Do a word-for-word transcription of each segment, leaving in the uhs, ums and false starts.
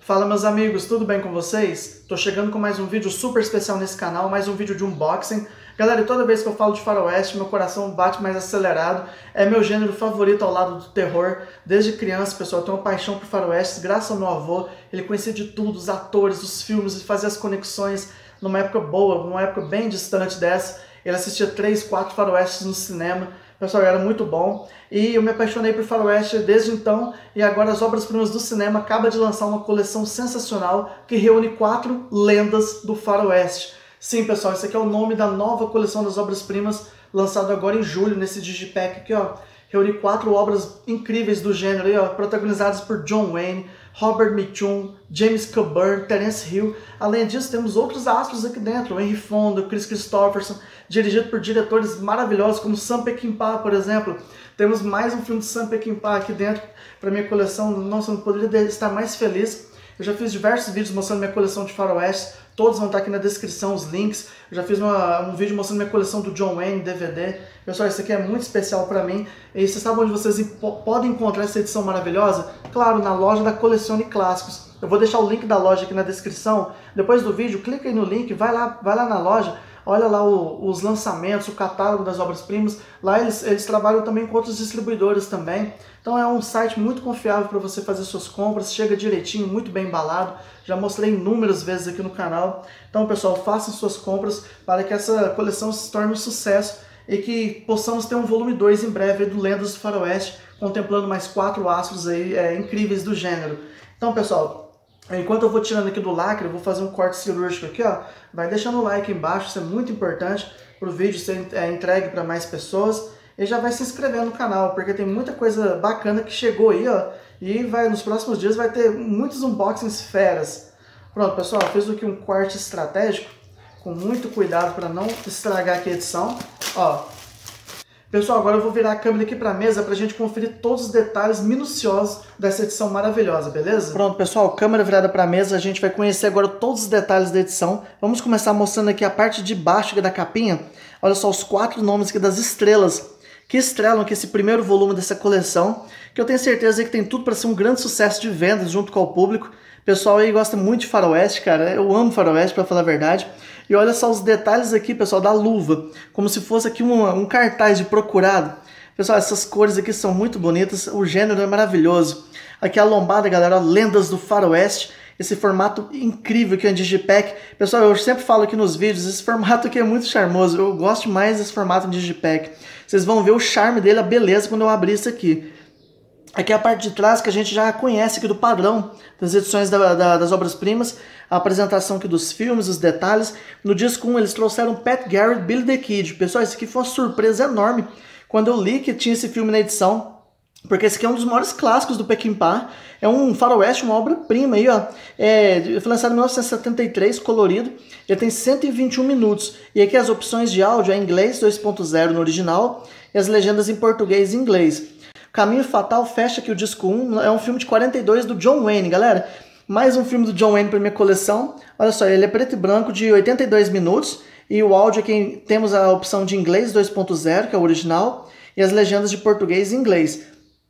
Fala meus amigos, tudo bem com vocês? Tô chegando com mais um vídeo super especial nesse canal, mais um vídeo de unboxing. Galera, toda vez que eu falo de faroeste, meu coração bate mais acelerado. É meu gênero favorito ao lado do terror. Desde criança, pessoal, eu tenho uma paixão por faroestes, graças ao meu avô. Ele conhecia de tudo, os atores, os filmes, e fazia as conexões numa época boa, numa época bem distante dessa. Ele assistia três, quatro faroestes no cinema. Pessoal, era muito bom. E eu me apaixonei por faroeste desde então. E agora as Obras-Primas do Cinema acaba de lançar uma coleção sensacional que reúne quatro lendas do faroeste. Sim, pessoal, esse aqui é o nome da nova coleção das Obras-Primas, lançado agora em julho, nesse Digipack aqui, ó. Reúne quatro obras incríveis do gênero, aí, ó, protagonizadas por John Wayne, Robert Mitchum, James Coburn, Terence Hill. Além disso, temos outros astros aqui dentro, o Henry Fonda, Kris Kristofferson, dirigido por diretores maravilhosos como Sam Peckinpah, por exemplo. Temos mais um filme de Sam Peckinpah aqui dentro para minha coleção. Nossa, eu não poderia estar mais feliz. Eu já fiz diversos vídeos mostrando minha coleção de faroeste, todos vão estar aqui na descrição, os links. Eu já fiz uma, um vídeo mostrando minha coleção do John Wayne, D V D. Pessoal, isso aqui é muito especial para mim. E você sabe onde vocês podem encontrar essa edição maravilhosa? Claro, na loja da Colecione Clássicos. Eu vou deixar o link da loja aqui na descrição. Depois do vídeo, clica aí no link, vai lá, vai lá na loja. Olha lá o, os lançamentos, o catálogo das obras-primas. Lá eles, eles trabalham também com outros distribuidores também. Então é um site muito confiável para você fazer suas compras. Chega direitinho, muito bem embalado. Já mostrei inúmeras vezes aqui no canal. Então, pessoal, façam suas compras para que essa coleção se torne um sucesso e que possamos ter um volume dois em breve do Lendas do Faroeste, contemplando mais quatro astros aí, é, incríveis do gênero. Então, pessoal, enquanto eu vou tirando aqui do lacre, eu vou fazer um corte cirúrgico aqui, ó. Vai deixando o like embaixo, isso é muito importante para o vídeo ser é, entregue para mais pessoas. E já vai se inscrever no canal, porque tem muita coisa bacana que chegou aí, ó. E vai, nos próximos dias vai ter muitos unboxings feras. Pronto, pessoal, fiz aqui um corte estratégico, com muito cuidado para não estragar aqui a edição. Ó. Pessoal, agora eu vou virar a câmera aqui para a mesa para a gente conferir todos os detalhes minuciosos dessa edição maravilhosa, beleza? Pronto, pessoal, câmera virada para a mesa, a gente vai conhecer agora todos os detalhes da edição. Vamos começar mostrando aqui a parte de baixo da capinha. Olha só os quatro nomes aqui das estrelas que estrelam aqui esse primeiro volume dessa coleção, que eu tenho certeza que tem tudo para ser um grande sucesso de vendas junto com o público. O pessoal aí gosta muito de faroeste, cara, eu amo faroeste para falar a verdade. E olha só os detalhes aqui, pessoal, da luva, como se fosse aqui um, um cartaz de procurado. Pessoal, essas cores aqui são muito bonitas, o gênero é maravilhoso. Aqui a lombada, galera, Lendas do Faroeste, esse formato incrível que é um Digipack. Pessoal, eu sempre falo aqui nos vídeos, esse formato aqui é muito charmoso, eu gosto mais desse formato de Digipack. Vocês vão ver o charme dele, a beleza, quando eu abrir isso aqui. Aqui é a parte de trás que a gente já conhece aqui do padrão das edições da, da, das obras-primas, a apresentação aqui dos filmes, os detalhes. No disco um eles trouxeram Pat Garrett, Billy the Kid. Pessoal, isso aqui foi uma surpresa enorme quando eu li que tinha esse filme na edição, porque esse aqui é um dos maiores clássicos do Peckinpah. É um faroeste, uma obra-prima aí, ó. É, foi lançado em mil novecentos e setenta e três, colorido. Ele tem cento e vinte e um minutos. E aqui as opções de áudio é em inglês dois ponto zero no original e as legendas em português e inglês. Caminho Fatal fecha aqui o disco um, é um filme de quarenta e dois do John Wayne, galera. Mais um filme do John Wayne para minha coleção. Olha só, ele é preto e branco de oitenta e dois minutos. E o áudio aqui temos a opção de inglês dois ponto zero, que é o original, e as legendas de português e inglês.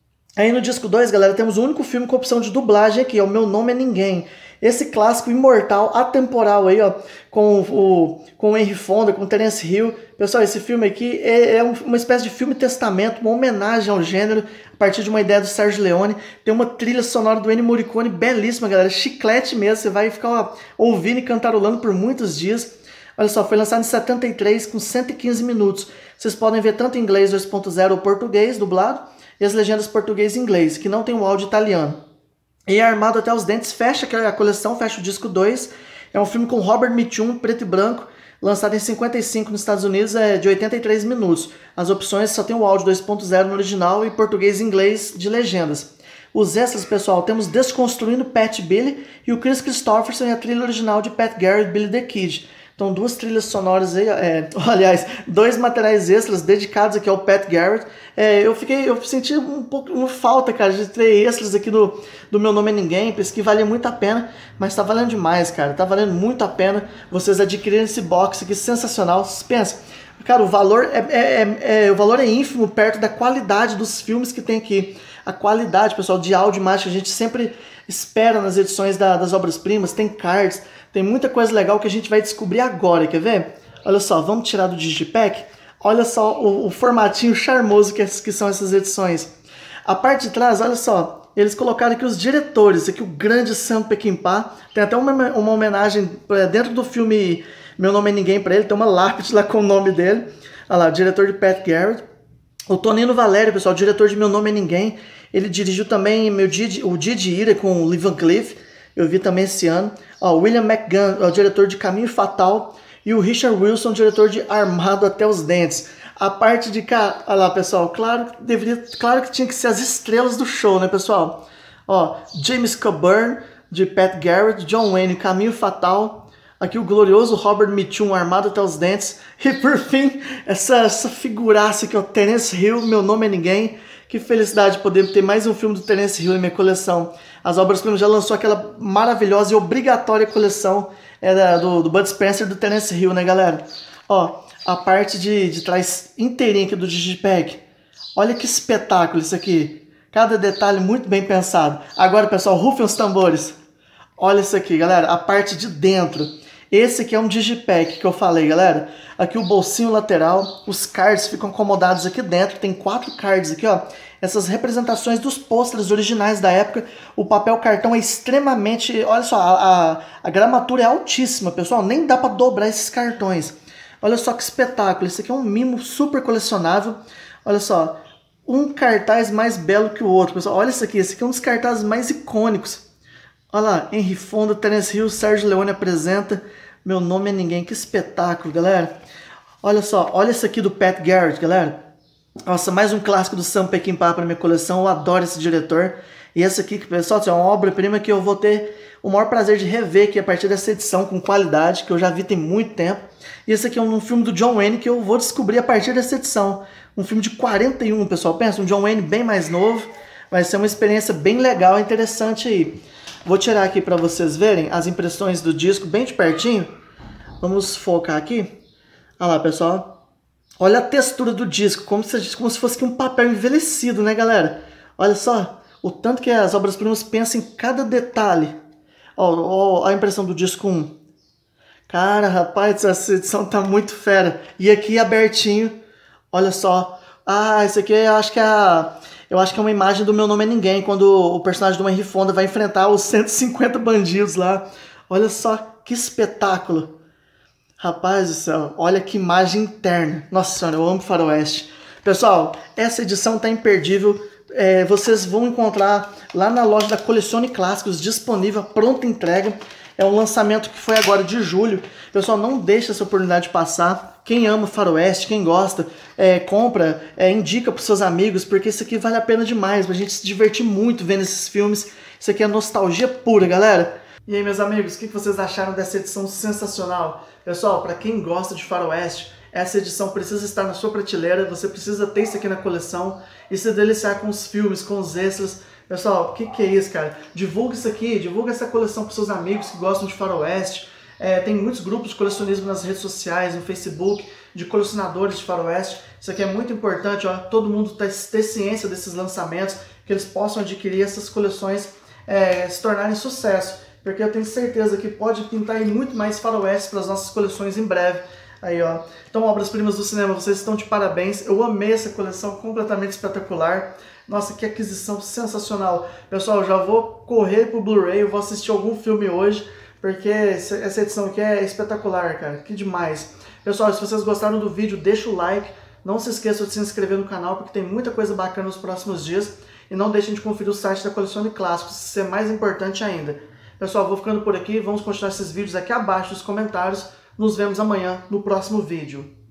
Aí no disco dois, galera, temos o único filme com opção de dublagem aqui, é O Meu Nome é Ninguém. Esse clássico imortal, atemporal aí, ó, com o, com o Henry Fonda, com o Terence Hill. Pessoal, esse filme aqui é, é uma espécie de filme testamento, uma homenagem ao gênero, a partir de uma ideia do Sergio Leone. Tem uma trilha sonora do Ennio Morricone belíssima, galera, chiclete mesmo, você vai ficar ó, ouvindo e cantarolando por muitos dias. Olha só, foi lançado em setenta e três com cento e quinze minutos. Vocês podem ver tanto em inglês dois ponto zero ou português, dublado, e as legendas português e inglês, que não tem o áudio italiano. E é armado até os dentes, fecha a coleção, fecha o disco dois. É um filme com Robert Mitchum, preto e branco, lançado em cinquenta e cinco nos Estados Unidos, é de oitenta e três minutos. As opções só tem o áudio dois ponto zero no original e português e inglês de legendas. Os extras, pessoal, temos Desconstruindo Pat Billy e o Kris Kristofferson e a trilha original de Pat Garrett, Billy the Kid. Então, duas trilhas sonoras aí, é, aliás, dois materiais extras dedicados aqui ao Pat Garrett. É, eu fiquei, eu senti um pouco uma falta, cara, de ter extras aqui do, do Meu Nome é Ninguém, pensei que valia muito a pena, mas tá valendo demais, cara, tá valendo muito a pena vocês adquirirem esse box aqui sensacional. Pensa, cara, o valor é, é, é, o valor é ínfimo perto da qualidade dos filmes que tem aqui. A qualidade, pessoal, de áudio e imagem que a gente sempre espera nas edições da, das obras-primas. Tem cards, tem muita coisa legal que a gente vai descobrir agora, quer ver? Olha só, vamos tirar do Digipack. Olha só o, o formatinho charmoso que, que são essas edições. A parte de trás, olha só, eles colocaram aqui os diretores, aqui o grande Sam Peckinpah. Tem até uma, uma homenagem dentro do filme Meu Nome é Ninguém para ele, tem uma lápide lá com o nome dele. Olha lá, o diretor de Pat Garrett. O Tonino Valério, pessoal, diretor de Meu Nome é Ninguém. Ele dirigiu também meu dia de, o Dia de Ira com o Lee Van Cleef. Eu vi também esse ano. Ó, William McGann, o diretor de Caminho Fatal. E o Richard Wilson, diretor de Armado até os Dentes. A parte de cá, olha lá, pessoal, claro, deveria, claro que tinha que ser as estrelas do show, né, pessoal? Ó, James Coburn, de Pat Garrett, John Wayne, Caminho Fatal. Aqui o glorioso Robert Mitchum, Armado até os Dentes. E por fim, essa, essa figuraça aqui, ó, Terence Hill, Meu Nome é Ninguém. Que felicidade poder ter mais um filme do Terence Hill na minha coleção. As Obras-Primas já lançou aquela maravilhosa e obrigatória coleção é, do, do Bud Spencer do Terence Hill, né, galera? Ó, a parte de, de trás inteirinha aqui do Digipack. Olha que espetáculo isso aqui. Cada detalhe muito bem pensado. Agora, pessoal, rufem os tambores. Olha isso aqui, galera, a parte de dentro. Esse aqui é um Digipack que eu falei, galera. Aqui o bolsinho lateral, os cards ficam acomodados aqui dentro. Tem quatro cards aqui, ó. Essas representações dos pôsteres originais da época. O papel cartão é extremamente... Olha só, a, a, a gramatura é altíssima, pessoal. Nem dá pra dobrar esses cartões. Olha só que espetáculo. Esse aqui é um mimo super colecionável. Olha só, um cartaz mais belo que o outro, pessoal. Olha isso aqui, esse aqui é um dos cartazes mais icônicos. Olha lá, Henry Fonda, Terence Hill, Sérgio Leone apresenta Meu Nome é Ninguém. Que espetáculo, galera. Olha só, olha esse aqui do Pat Garrett, galera. Nossa, mais um clássico do Sam Peckinpah para minha coleção. Eu adoro esse diretor. E esse aqui, pessoal, é uma obra-prima que eu vou ter o maior prazer de rever aqui a partir dessa edição com qualidade, que eu já vi tem muito tempo. E esse aqui é um filme do John Wayne que eu vou descobrir a partir dessa edição. Um filme de quarenta e um, pessoal. Pensa, um John Wayne bem mais novo. Vai ser uma experiência bem legal e interessante aí. Vou tirar aqui para vocês verem as impressões do disco bem de pertinho. Vamos focar aqui. Olha lá, pessoal. Olha a textura do disco, como se, como se fosse um papel envelhecido, né, galera? Olha só o tanto que as Obras-Primas pensam em cada detalhe. Ó, ó, a impressão do disco um. Cara, rapaz, essa edição tá muito fera. E aqui abertinho, olha só. Ah, isso aqui eu acho que é a... Eu acho que é uma imagem do Meu Nome é Ninguém, quando o personagem do Henry Fonda vai enfrentar os cento e cinquenta bandidos lá. Olha só que espetáculo. Rapaz do céu, olha que imagem interna. Nossa senhora, eu amo faroeste. Pessoal, essa edição tá imperdível. É, vocês vão encontrar lá na loja da Colecione Clássicos, disponível, pronta entrega. É um lançamento que foi agora de julho. Pessoal, não deixe essa oportunidade passar. Quem ama faroeste, quem gosta, é, compra, é, indica para os seus amigos, porque isso aqui vale a pena demais, pra gente se divertir muito vendo esses filmes. Isso aqui é nostalgia pura, galera. E aí, meus amigos, o que vocês acharam dessa edição sensacional? Pessoal, para quem gosta de faroeste, essa edição precisa estar na sua prateleira, você precisa ter isso aqui na coleção e se deliciar com os filmes, com os extras. Pessoal, o que, que é isso, cara? Divulga isso aqui, divulga essa coleção para seus amigos que gostam de faroeste. É, tem muitos grupos de colecionismo nas redes sociais, no Facebook, de colecionadores de faroeste. Isso aqui é muito importante, ó, todo mundo ter ciência desses lançamentos, que eles possam adquirir essas coleções, é, se tornarem sucesso. Porque eu tenho certeza que pode pintar aí muito mais faroeste para as nossas coleções em breve. Aí, ó. Então, Obras-Primas do Cinema, vocês estão de parabéns. Eu amei essa coleção, completamente espetacular. Nossa, que aquisição sensacional. Pessoal, já vou correr pro Blu-ray, eu vou assistir algum filme hoje, porque essa edição aqui é espetacular, cara. Que demais. Pessoal, se vocês gostaram do vídeo, deixa o like. Não se esqueçam de se inscrever no canal, porque tem muita coisa bacana nos próximos dias. E não deixem de conferir o site da Colecione Clássicos, isso é mais importante ainda. Pessoal, vou ficando por aqui. Vamos continuar esses vídeos aqui abaixo nos comentários. Nos vemos amanhã no próximo vídeo.